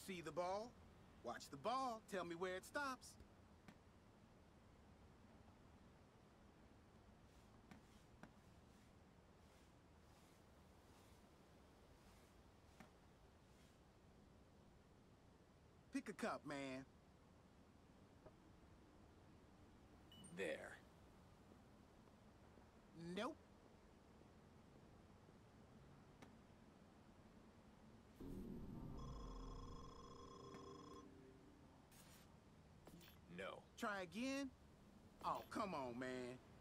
see the ball? Watch the ball. Tell me where it stops. Pick a cup, man. There. Nope. No. Try again? Oh, come on, man.